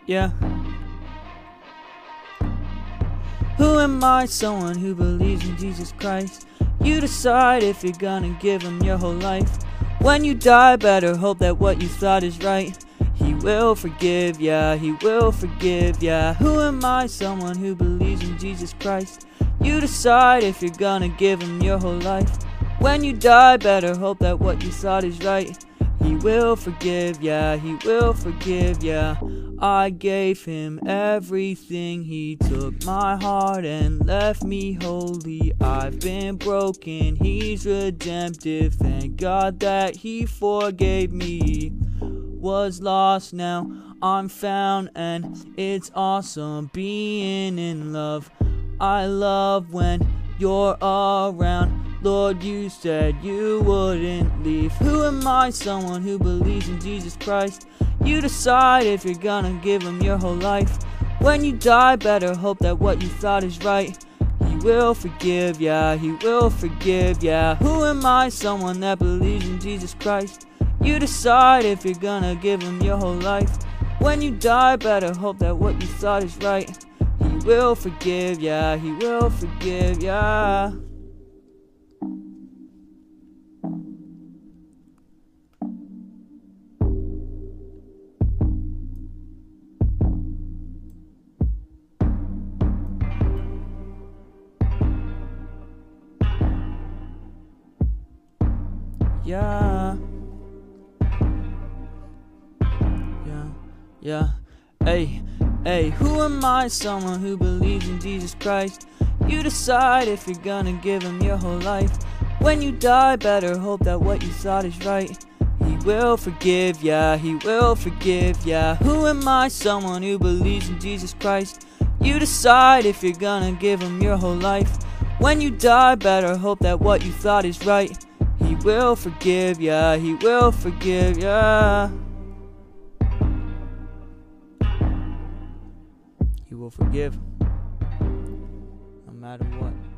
Yeah. Who am I? Someone who believes in Jesus Christ. You decide if you're gonna give him your whole life. When you die, better hope that what you thought is right. He will forgive, yeah, he will forgive, yeah. Who am I? Someone who believes in Jesus Christ. You decide if you're gonna give him your whole life. When you die, better hope that what you thought is right. He will forgive, yeah, he will forgive, yeah. I gave him everything, he took my heart and left me holy. I've been broken, he's redemptive, thank God that he forgave me. Was lost, now I'm found, and it's awesome being in love. I love when you're around. Lord, you said you wouldn't leave. Who am I? Someone who believes in Jesus Christ. You decide if you're gonna give him your whole life. When you die, better hope that what you thought is right. He will forgive, yeah, he will forgive, yeah. Who am I? Someone that believes in Jesus Christ. You decide if you're gonna give him your whole life. When you die, better hope that what you thought is right. He will forgive, yeah, he will forgive, yeah. Yeah. Yeah. Hey, who am I? Someone who believes in Jesus Christ. You decide if you're gonna give him your whole life. When you die, better hope that what you thought is right. He will forgive, yeah, he will forgive, yeah. Who am I? Someone who believes in Jesus Christ. You decide if you're gonna give him your whole life. When you die, better hope that what you thought is right. He will forgive, yeah, he will forgive, yeah. He will forgive, no matter what.